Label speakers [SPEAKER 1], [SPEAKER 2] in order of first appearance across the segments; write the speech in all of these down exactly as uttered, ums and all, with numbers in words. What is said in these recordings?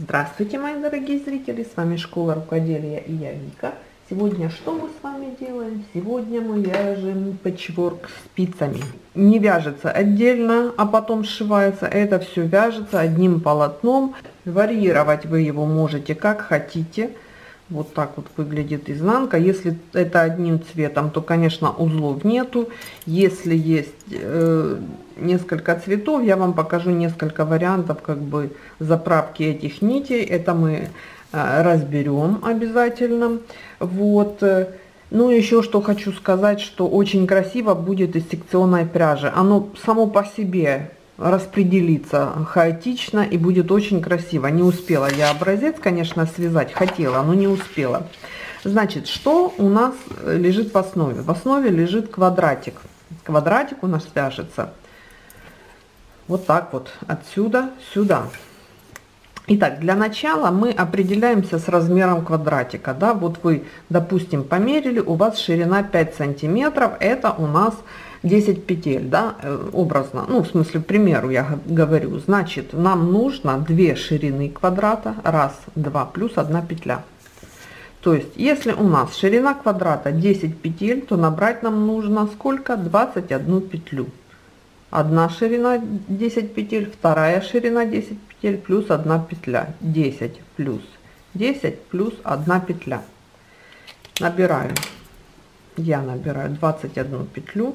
[SPEAKER 1] Здравствуйте, мои дорогие зрители, с вами Школа Рукоделия и я Вика. Сегодня что мы с вами делаем? Сегодня мы вяжем пэтчворк спицами. Не вяжется отдельно, а потом сшивается. Это все вяжется одним полотном. Варьировать вы его можете как хотите. Вот так вот выглядит изнанка. Если это одним цветом, то, конечно, узлов нету. Если есть э, несколько цветов, я вам покажу несколько вариантов как бы заправки этих нитей. Это мы э, разберем обязательно. Вот. Ну, еще что хочу сказать, что очень красиво будет из секционной пряжи. Оно само по себе распределиться хаотично и будет очень красиво. Не успела я образец, конечно, связать, хотела, но не успела. Значит, что у нас лежит в основе? В основе лежит квадратик. Квадратик у нас вяжется вот так вот, отсюда сюда. Итак, для начала мы определяемся с размером квадратика. Да? Вот вы, допустим, померили, у вас ширина пять сантиметров, это у нас десять петель, да, образно, ну, в смысле, к примеру, я говорю, значит, нам нужно две ширины квадрата, раз, два, плюс одна петля. То есть, если у нас ширина квадрата десять петель, то набрать нам нужно сколько? двадцать одну петлю. Одна ширина десять петель, вторая ширина десять петель, плюс одна петля. десять плюс десять плюс одна петля. Набираю, я набираю двадцать одну петлю.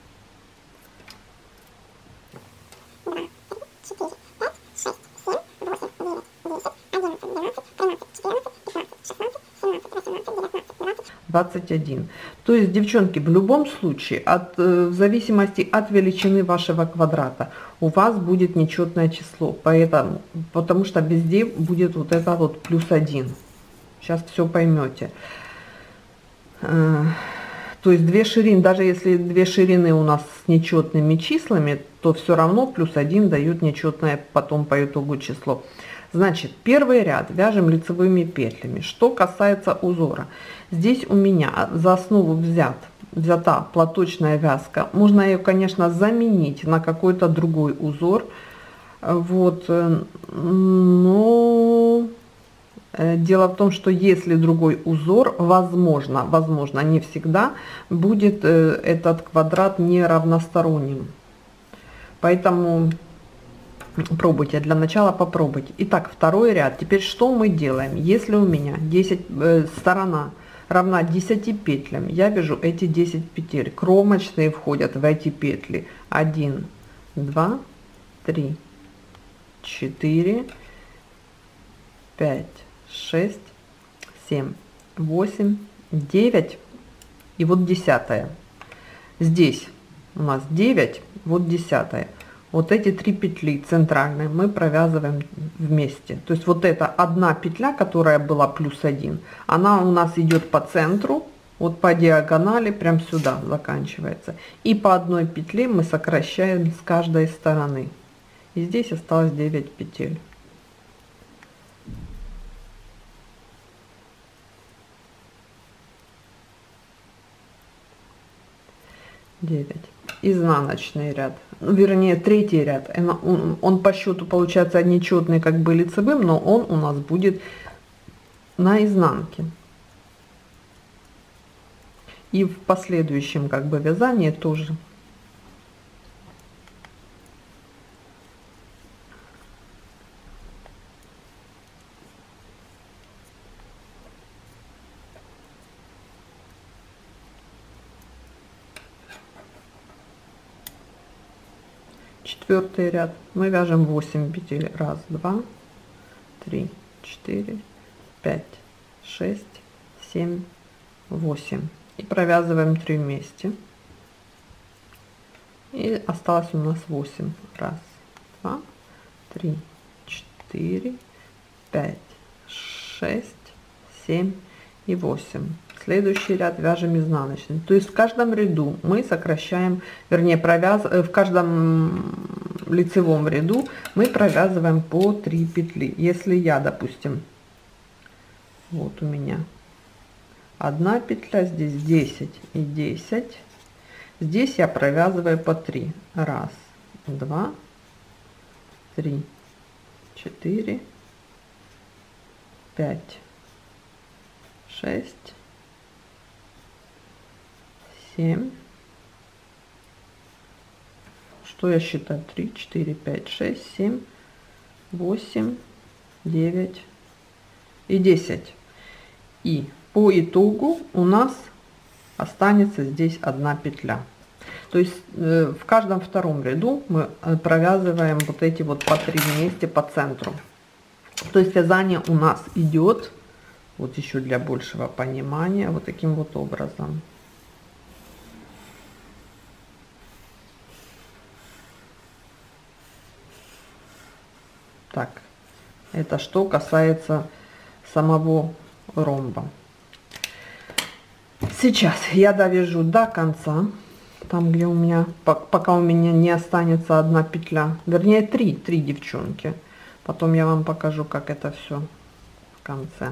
[SPEAKER 1] двадцать один. То есть, девчонки, в любом случае, от, в зависимости от величины вашего квадрата, у вас будет нечетное число, поэтому, потому что везде будет вот это вот плюс один. Сейчас все поймете. То есть две ширины, даже если две ширины у нас с нечетными числами, то все равно плюс один дают нечетное потом по итогу число. Значит, первый ряд вяжем лицевыми петлями. Что касается узора, здесь у меня за основу взят, взята платочная вязка. Можно ее, конечно, заменить на какой-то другой узор. Вот, но дело в том, что если другой узор, возможно, возможно, не всегда, будет этот квадрат не равносторонним. Поэтому пробуйте, для начала попробуйте. Итак, второй ряд. Теперь что мы делаем? Если у меня десять, э, сторона равна десяти петлям, я вяжу эти десять петель. Кромочные входят в эти петли. один, два, три, четыре, пять, шесть, семь, восемь, девять и вот десятая. Здесь у нас девять, вот десятая. Вот эти три петли центральные мы провязываем вместе. То есть вот эта одна петля, которая была плюс один, она у нас идет по центру, вот по диагонали, прям сюда заканчивается. И по одной петле мы сокращаем с каждой стороны. И здесь осталось девять петель. девять. Изнаночный ряд, вернее третий ряд, он, он по счету получается нечетный как бы лицевым, но он у нас будет на изнанке. И в последующем как бы вязании тоже. Четвертый ряд мы вяжем восемь петель. Раз, два, три, четыре, пять, шесть, семь, восемь. И провязываем три вместе. И осталось у нас восемь. Раз, два, три, четыре, пять, шесть, семь и восемь. Следующий ряд вяжем изнаночный. То есть в каждом ряду мы сокращаем, вернее, провяз, в каждом лицевом ряду мы провязываем по три петли. Если я, допустим, вот у меня одна петля, здесь десять и десять, здесь я провязываю по три. Раз, два, три, четыре, пять, шесть, семь. Что я считаю? три, четыре, пять, шесть, семь, восемь, девять и десять. И по итогу у нас останется здесь одна петля. То есть э, в каждом втором ряду мы провязываем вот эти вот по три вместе по центру. То есть вязание у нас идет, вот еще для большего понимания, вот таким вот образом. Так, это что касается самого ромба. Сейчас я довяжу до конца, там где у меня, пока у меня не останется одна петля, вернее три, три девчонки. Потом я вам покажу, как это все в конце.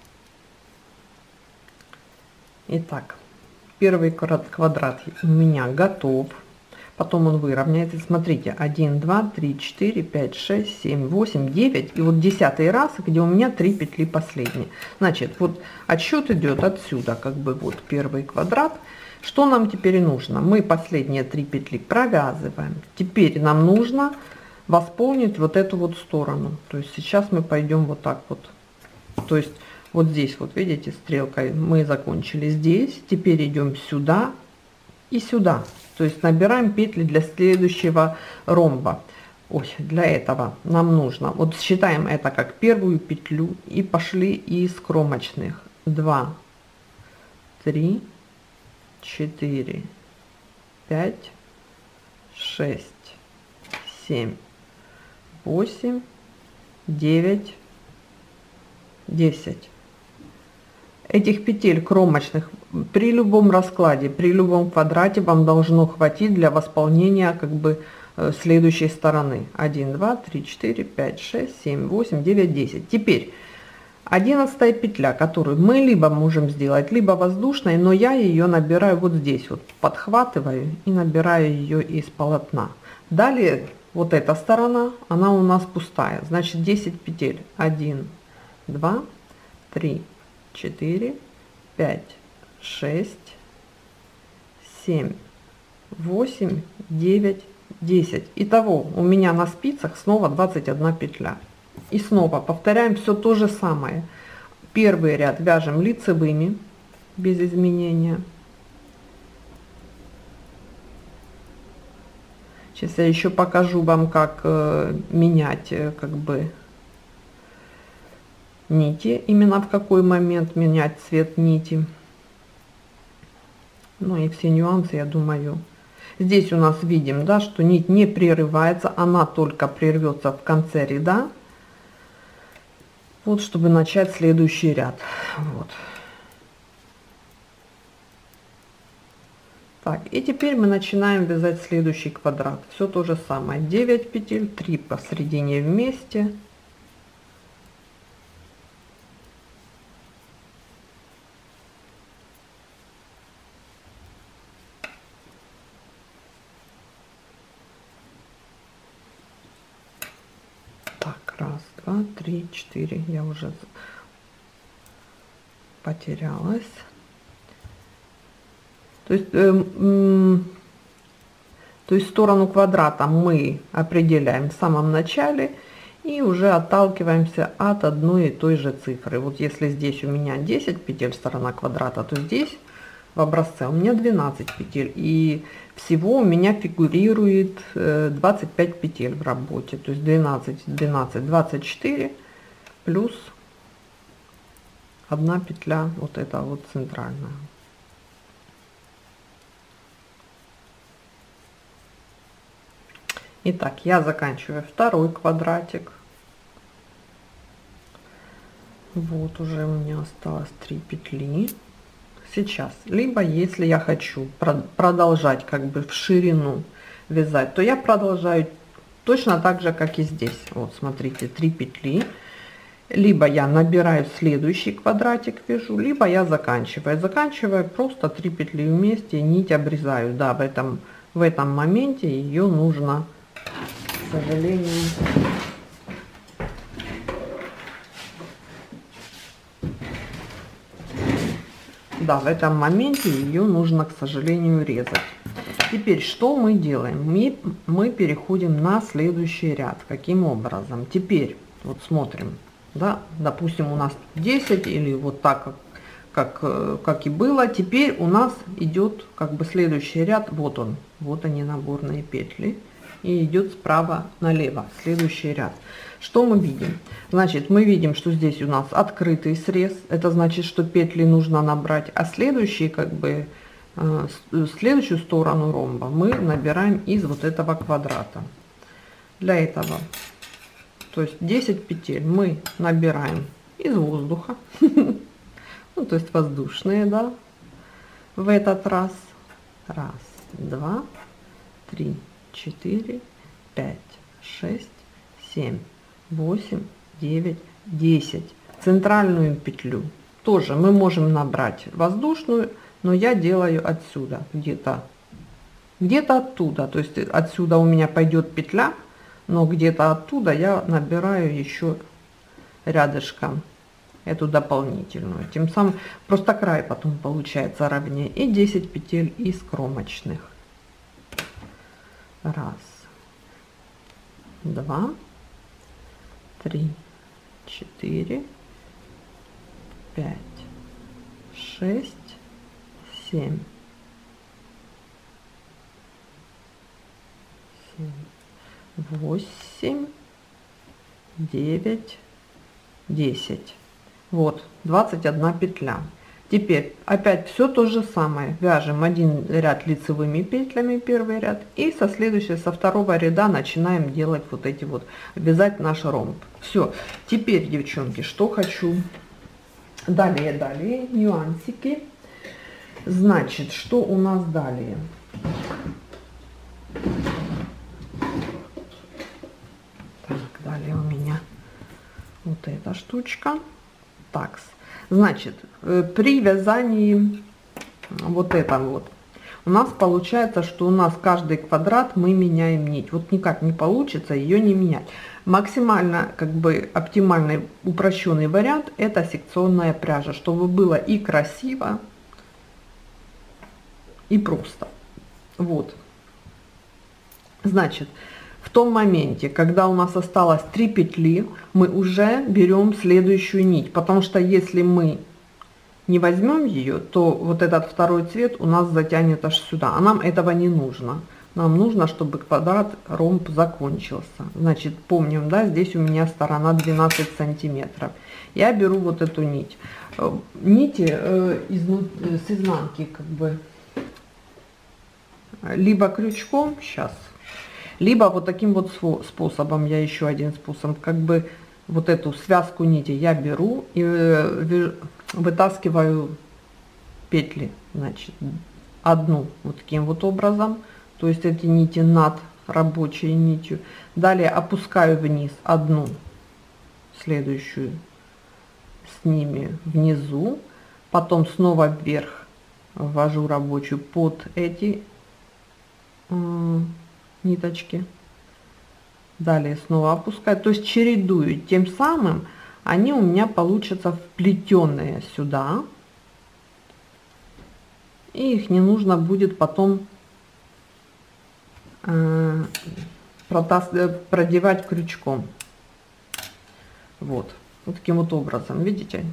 [SPEAKER 1] Итак, первый квадрат у меня готов. Потом он выровняется. Смотрите, один, два, три, четыре, пять, шесть, семь, восемь, девять. И вот десятый раз, где у меня три петли последние. Значит, вот отсчет идет отсюда, как бы вот первый квадрат. Что нам теперь нужно? Мы последние три петли провязываем. Теперь нам нужно восполнить вот эту вот сторону. То есть сейчас мы пойдем вот так вот. То есть вот здесь вот, видите, стрелкой мы закончили здесь. Теперь идем сюда и сюда. То есть набираем петли для следующего ромба. Ой, для этого нам нужно, вот считаем это как первую петлю и пошли из кромочных. два, три, четыре, пять, шесть, семь, восемь, девять, десять. Этих петель кромочных при любом раскладе, при любом квадрате вам должно хватить для восполнения как бы следующей стороны. один, два, три, четыре, пять, шесть, семь, восемь, девять, десять. Теперь одиннадцатая петля, которую мы либо можем сделать, либо воздушной, но я ее набираю вот здесь, вот подхватываю и набираю ее из полотна. Далее вот эта сторона, она у нас пустая, значит десять петель. один, два, три, четыре, пять, шесть, семь, восемь, девять, десять. Итого у меня на спицах снова двадцать одна петля. И снова повторяем все то же самое. Первый ряд вяжем лицевыми без изменения. Сейчас я еще покажу вам, как э, менять э, как бы нити, именно в какой момент менять цвет нити. Ну и все нюансы, я думаю. Здесь у нас видим, да, что нить не прерывается, она только прервется в конце ряда. Вот, чтобы начать следующий ряд. Вот. Так, и теперь мы начинаем вязать следующий квадрат. Все то же самое. девять петель, три посередине вместе. Раз, два, три, четыре. Я уже потерялась. То есть, э, э, то есть сторону квадрата мы определяем в самом начале и уже отталкиваемся от одной и той же цифры. Вот если здесь у меня десять петель сторона квадрата, то здесь в образце у меня двенадцать петель. И всего у меня фигурирует двадцать пять петель в работе. То есть двенадцать, двенадцать, двадцать четыре плюс одна петля, вот эта вот центральная. Итак, я заканчиваю второй квадратик. Вот уже у меня осталось три петли. Сейчас, либо если я хочу продолжать как бы в ширину вязать, то я продолжаю точно так же, как и здесь. Вот смотрите, три петли. Либо я набираю следующий квадратик, вяжу, либо я заканчиваю. Заканчиваю просто три петли вместе, нить обрезаю. Да, в этом, в этом моменте ее нужно, к сожалению, Да, в этом моменте ее нужно, к сожалению, резать. Теперь что мы делаем? Мы, мы переходим на следующий ряд. Каким образом? Теперь вот смотрим, да, допустим, у нас десять или вот так, как, как, как и было. Теперь у нас идет как бы следующий ряд. Вот он, вот они, наборные петли. И идет справа налево следующий ряд. Что мы видим? Значит, мы видим, что здесь у нас открытый срез. Это значит, что петли нужно набрать. А следующий, как бы, э, следующую сторону ромба мы набираем из вот этого квадрата. Для этого, то есть десять петель мы набираем из воздуха. Ну, то есть воздушные, да. В этот раз. Раз, два, три, четыре, пять, шесть, семь, восемь, девять, десять. Центральную петлю тоже мы можем набрать воздушную, но я делаю отсюда, где-то где-то оттуда, то есть отсюда у меня пойдет петля, но где-то оттуда я набираю еще рядышком эту дополнительную, тем самым просто край потом получается ровнее. И десять петель из кромочных. Раз, два, три, четыре, пять, шесть, семь, семь, восемь, девять, десять. Вот, двадцать одна петля. Теперь опять все то же самое. Вяжем один ряд лицевыми петлями, первый ряд, и со следующего, со второго ряда начинаем делать вот эти вот, вязать наш ромб. Все. Теперь, девчонки, что хочу. Далее, далее, нюансики. Значит, что у нас далее? Так, далее у меня вот эта штучка. Так, значит, при вязании вот этом вот у нас получается, что у нас каждый квадрат мы меняем нить. Вот никак не получится ее не менять. Максимально, как бы, оптимальный упрощенный вариант — это секционная пряжа, чтобы было и красиво, и просто. Вот. Значит, в том моменте, когда у нас осталось три петли, мы уже берем следующую нить, потому что если мы не возьмем ее, то вот этот второй цвет у нас затянет аж сюда, а нам этого не нужно. Нам нужно, чтобы квадрат, ромб закончился. Значит, помним, да, здесь у меня сторона двенадцать сантиметров. Я беру вот эту нить. Нити э, изнут, с изнанки, как бы, либо крючком, сейчас, либо вот таким вот способом, я еще один способ, как бы вот эту связку нити я беру и вытаскиваю петли, значит, одну вот таким вот образом, то есть эти нити над рабочей нитью. Далее опускаю вниз одну, следующую с ними внизу, потом снова вверх ввожу рабочую под эти э, ниточки, далее снова опускаю, то есть чередую, тем самым они у меня получатся вплетенные сюда, и их не нужно будет потом э, протас, продевать крючком. Вот, вот таким вот образом, видите?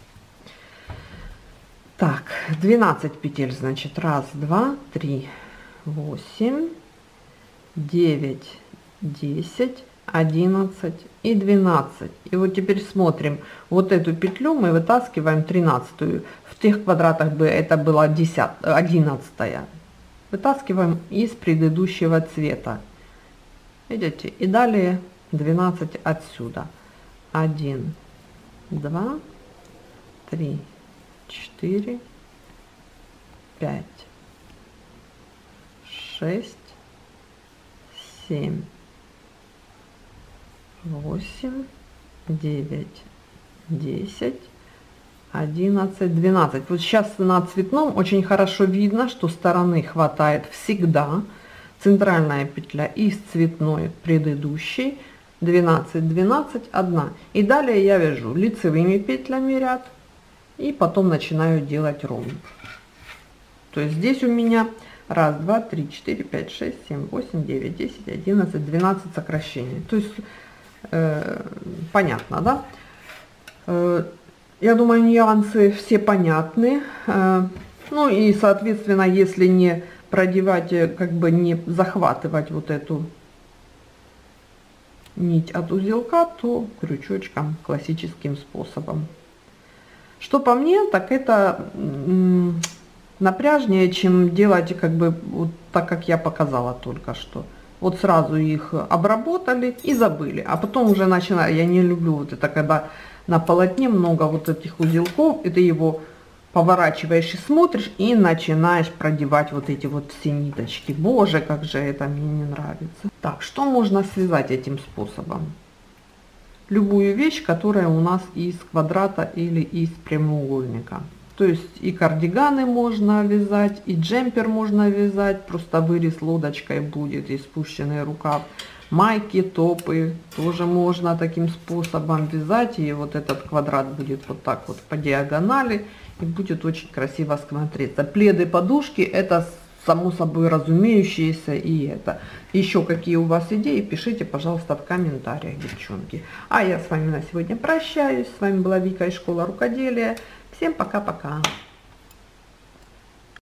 [SPEAKER 1] Так, двенадцать петель, значит, раз, два, три, восемь, девять, десять, одиннадцать и двенадцать. И вот теперь смотрим, вот эту петлю мы вытаскиваем, тринадцатую, в тех квадратах бы это была десятая, одиннадцатая, вытаскиваем из предыдущего цвета, видите, и далее двенадцать отсюда. один, два, три, четыре, пять, шесть, семь, восемь, девять, десять, одиннадцать, двенадцать. Вот сейчас на цветном очень хорошо видно, что стороны хватает всегда. Центральная петля из цветной предыдущей, двенадцать, двенадцать, одна. И далее я вяжу лицевыми петлями ряд И потом начинаю делать ромб. То есть здесь у меня раз, два, три, четыре, пять, шесть, семь, восемь, девять, десять, одиннадцать, двенадцать сокращений. То есть э, понятно, да? Э, я думаю, нюансы все понятны. Э, ну и, соответственно, если не продевать, как бы не захватывать вот эту нить от узелка, то крючочком классическим способом. Что по мне, так это напряжнее, чем делать как бы вот так, как я показала только что. Вот сразу их обработали и забыли, а потом уже начинаю. Я не люблю вот это, когда на полотне много вот этих узелков, и ты его поворачиваешь и смотришь, и начинаешь продевать вот эти вот все ниточки. Боже, как же это мне не нравится. Так, что можно связать этим способом? Любую вещь, которая у нас из квадрата или из прямоугольника. То есть и кардиганы можно вязать, и джемпер можно вязать, просто вырез лодочкой будет и спущенный рукав. Майки, топы тоже можно таким способом вязать, и вот этот квадрат будет вот так вот по диагонали, и будет очень красиво смотреться. Пледы, подушки — это само собой разумеющееся, и это. Еще какие у вас идеи, пишите, пожалуйста, в комментариях, девчонки. А я с вами на сегодня прощаюсь. С вами была Вика из школы рукоделия. Всем пока-пока.